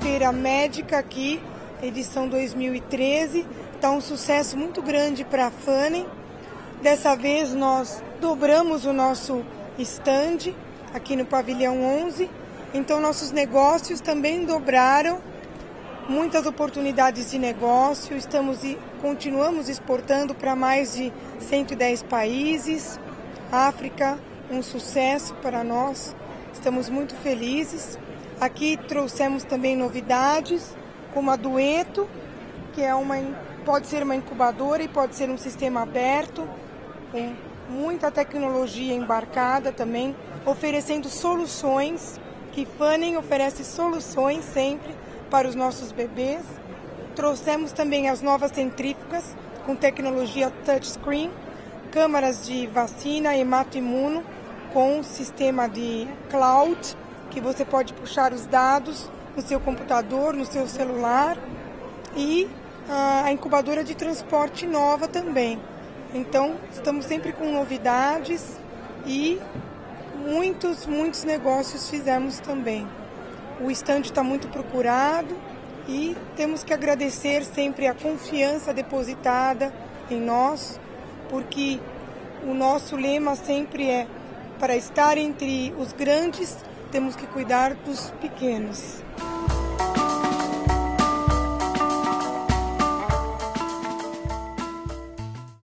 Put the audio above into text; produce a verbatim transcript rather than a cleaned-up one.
feira médica aqui, edição dois mil e treze. Está um sucesso muito grande para a Fanning. Dessa vez nós dobramos o nosso stand aqui no pavilhão onze. Então nossos negócios também dobraram. Muitas oportunidades de negócio. Estamos e continuamos exportando para mais de cento e dez países. África, um sucesso para nós. Estamos muito felizes. Aqui trouxemos também novidades, como a Dueto, que é uma, pode ser uma incubadora e pode ser um sistema aberto, com muita tecnologia embarcada também, oferecendo soluções, que Fanning oferece soluções sempre para os nossos bebês. Trouxemos também as novas centrífugas, com tecnologia touchscreen, câmaras de vacina, hematoimuno, com um sistema de cloud, que você pode puxar os dados no seu computador, no seu celular, e a incubadora de transporte nova também. Então, estamos sempre com novidades e muitos, muitos negócios fizemos também. O stand está muito procurado e temos que agradecer sempre a confiança depositada em nós, porque o nosso lema sempre é: para estar entre os grandes, temos que cuidar dos pequenos.